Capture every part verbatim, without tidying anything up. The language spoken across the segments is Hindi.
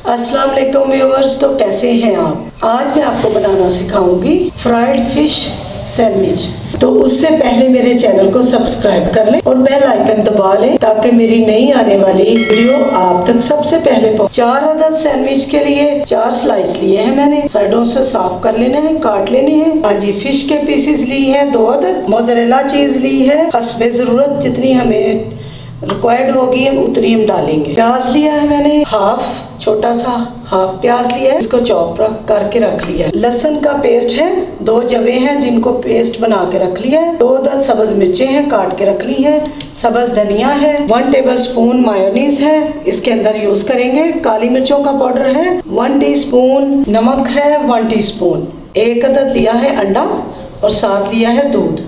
अस्सलाम वालेकुम व्यूअर्स, तो कैसे हैं आप। आज मैं आपको बनाना सिखाऊंगी फ्राइड फिश सैंडविच। तो उससे पहले मेरे चैनल को सब्सक्राइब कर लें और बेल आइकन दबा लें ताकि मेरी नई आने वाली वीडियो आप तक सबसे पहले पहुंचे। चार अदद सैंडविच के लिए चार स्लाइस लिए हैं मैंने, साइडों से साफ कर लेने हैं, काट लेने हैं। हाँ जी, फिश के पीसेस ली है दो अदद, मोज़रेला चीज ली है हस्बे जरूरत, जितनी हमें रिक्वायर्ड होगी हम उतनी हम डालेंगे। प्याज लिया है मैंने हाफ, छोटा सा हाफ प्याज लिया है, इसको चॉप करके रख लिया है। लहसुन का पेस्ट है, दो जवे हैं जिनको पेस्ट बना के रख लिया है। दो दस सब्ज मिर्चें हैं काट के रख ली है। सब्ज धनिया है। वन टेबल स्पून मायोनीज है, इसके अंदर यूज करेंगे। काली मिर्चों का पाउडर है। वन टी स्पून नमक है। वन टी स्पून एक अदद लिया है अंडा और साथ लिया है दूध।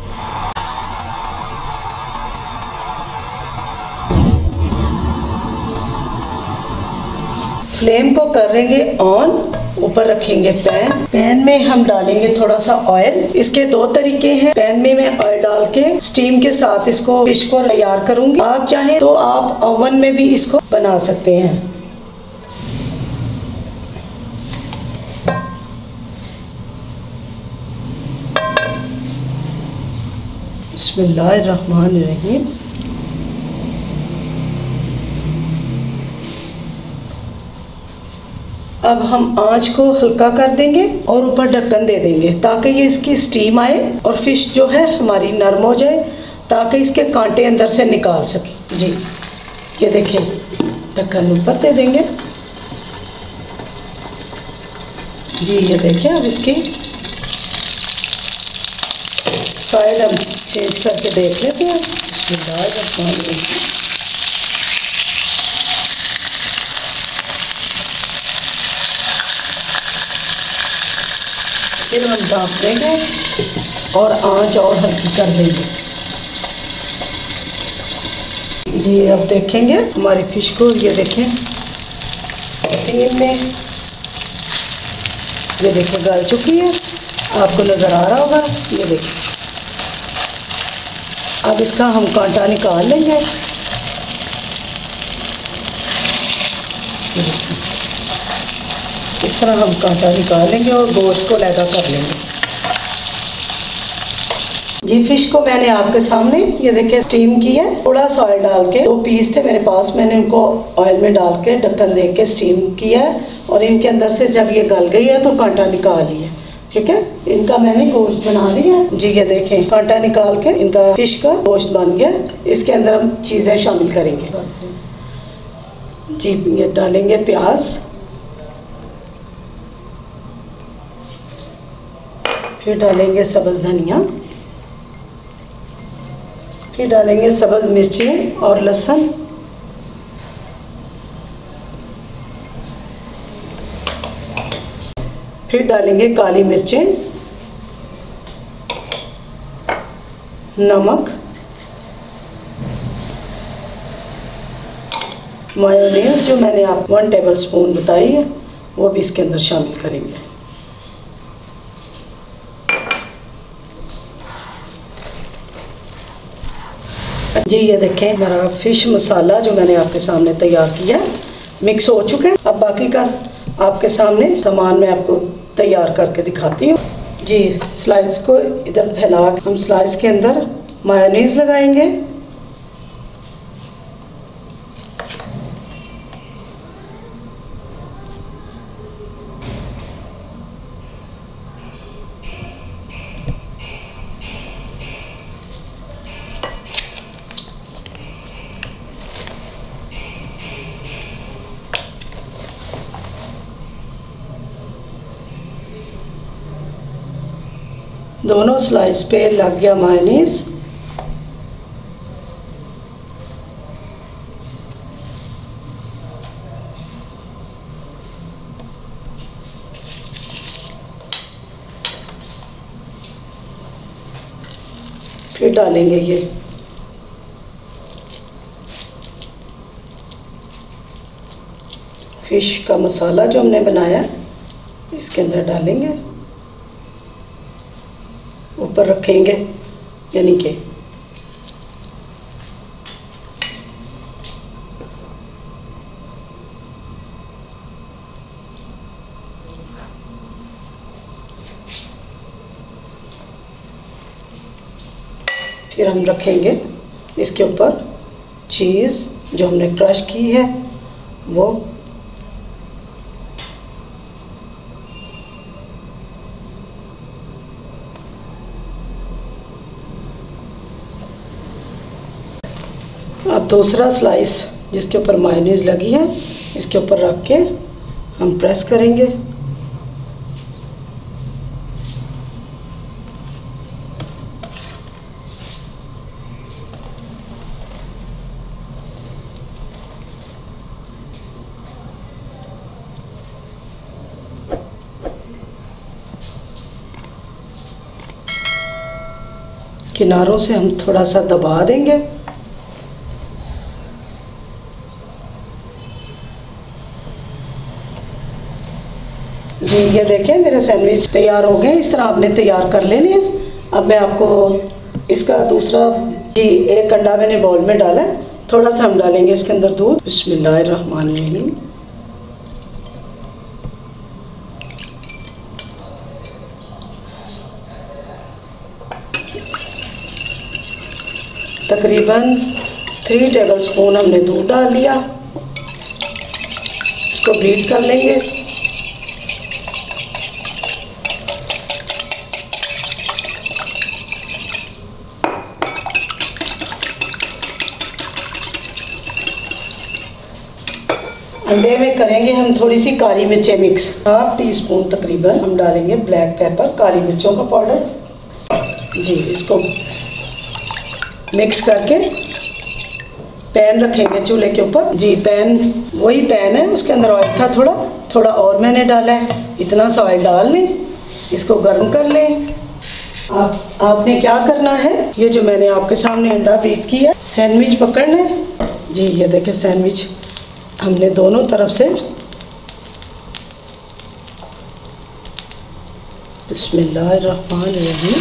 फ्लेम को करेंगे ऑन, ऊपर रखेंगे पैन। पैन में हम डालेंगे थोड़ा सा ऑयल। इसके दो तरीके हैं। पैन में मैं ऑयल डाल के स्टीम के साथ इसको फिश को तैयार करूंगी। आप चाहें तो आप ओवन में भी इसको बना सकते हैं। बिस्मिल्लाहिर्रहमानिर्रहीम। अब हम आंच को हल्का कर देंगे और ऊपर ढक्कन दे देंगे ताकि ये इसकी स्टीम आए और फिश जो है हमारी नरम हो जाए, ताकि इसके कांटे अंदर से निकाल सके। जी ये देखिए, ढक्कन ऊपर दे देंगे। जी ये देखिए, अब इसकी साइड हम चेंज करके देख लेते हैं। फिर हम ढाँप देंगे और आंच और हल्की कर देंगे। जी अब देखेंगे हमारी फिश को, ये देखें स्टीम में ये देखिए गल चुकी है, आपको नज़र आ रहा होगा। ये देखिए, अब इसका हम कांटा निकाल लेंगे। इस तरह हम कांटा निकाल लेंगे और गोश्त को लैदा कर लेंगे। जी फिश को मैंने आपके सामने ये देखिए स्टीम की है। थोड़ा सा ऑयल डाल के, दो पीस थे मेरे पास, मैंने उनको ऑयल में डाल के ढक्कन दे के स्टीम किया है और इनके अंदर से जब ये गल गई है तो कांटा निकाल लिया। ठीक है, इनका मैंने गोश्त बना लिया है। जी ये देखें, कांटा निकाल के इनका फिश का गोश्त बन गया। इसके अंदर हम चीज़ें शामिल करेंगे। जी ये डालेंगे प्याज, फिर डालेंगे सब्ज़ धनिया, फिर डालेंगे सब्ज़ मिर्चें और लहसुन, फिर डालेंगे काली मिर्चें, नमक, मायोनीज जो मैंने आप वन टेबल स्पून बताई है वो भी इसके अंदर शामिल करेंगे। जी ये देखें, मेरा फिश मसाला जो मैंने आपके सामने तैयार किया मिक्स हो चुका है। अब बाकी का आपके सामने सामान मैं आपको तैयार करके दिखाती हूँ। जी स्लाइस को इधर फैला के हम स्लाइस के अंदर मायोनीज लगाएंगे। दोनों स्लाइस पे लग गया मायोनीज। फिर डालेंगे ये फिश का मसाला जो हमने बनाया, इसके अंदर डालेंगे। ऊपर रखेंगे, यानी कि फिर हम रखेंगे इसके ऊपर चीज़ जो हमने क्रश की है वो। अब दूसरा स्लाइस जिसके ऊपर मायोनीज लगी है इसके ऊपर रख के हम प्रेस करेंगे। किनारों से हम थोड़ा सा दबा देंगे। जी ये देखें मेरे सैंडविच तैयार हो गए। इस तरह आपने तैयार कर लेने हैं। अब मैं आपको इसका दूसरा, जी एक अंडा मैंने बाउल में डाला है, थोड़ा सा हम डालेंगे इसके अंदर दूध। बिस्मिल्लाहिर्रहमानिर्रहीम। तकरीबन थ्री टेबलस्पून हमने दूध डाल लिया। इसको बीट कर लेंगे। अंडे में करेंगे हम थोड़ी सी काली मिर्चें मिक्स। हाफ टी स्पून तकरीबन हम डालेंगे ब्लैक पेपर, काली मिर्चों का पाउडर। जी इसको मिक्स करके पैन रखेंगे चूल्हे के ऊपर। जी पैन वही पैन है, उसके अंदर ऑयल था थोड़ा थोड़ा और मैंने डाला है। इतना सा ऑयल डाल लें, इसको गर्म कर लें। आप आपने क्या करना है, ये जो मैंने आपके सामने अंडा बीट किया, सैंडविच पकड़ने। जी ये देखें सैंडविच हमने दोनों तरफ से बिस्मिल्लाहिर्रहमानिर्रहीम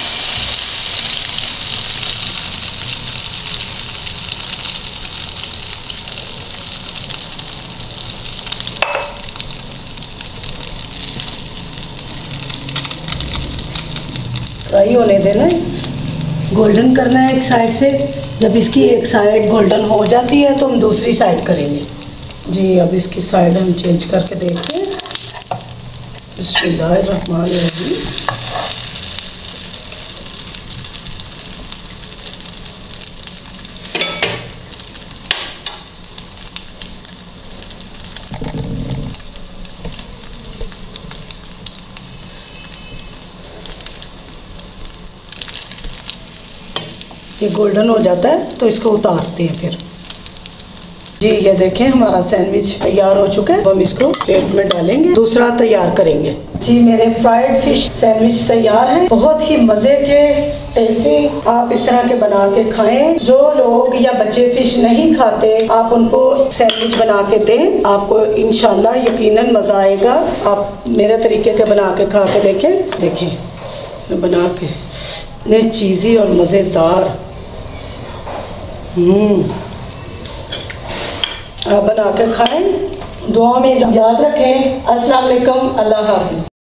फ्राई होने देना है, गोल्डन करना है एक साइड से। जब इसकी एक साइड गोल्डन हो जाती है तो हम दूसरी साइड करेंगे। जी अब इसकी साइड हम चेंज करके देखते हैं। बिस्मिल्लाहिर्रहमानिर्रहीम। ये गोल्डन हो जाता है तो इसको उतारते हैं फिर। जी ये देखें हमारा सैंडविच तैयार हो चुका है। हम इसको प्लेट में डालेंगे, दूसरा तैयार करेंगे। जी मेरे फ्राइड फिश सैंडविच तैयार हैं, बहुत ही मज़े के, टेस्टी। आप इस तरह के बना के खाएं। जो लोग या बच्चे फिश नहीं खाते आप उनको सैंडविच बना के दें, आपको इंशाल्लाह यकीनन मज़ा आएगा। आप मेरे तरीके के बना के खा के देखें। देखें मैं बना के इतने चीज़ी और मज़ेदार। हम्म आप बना के खाएं। दुआ में याद रखें। अस्सलाम वालेकुम, अल्लाह हाफिज़।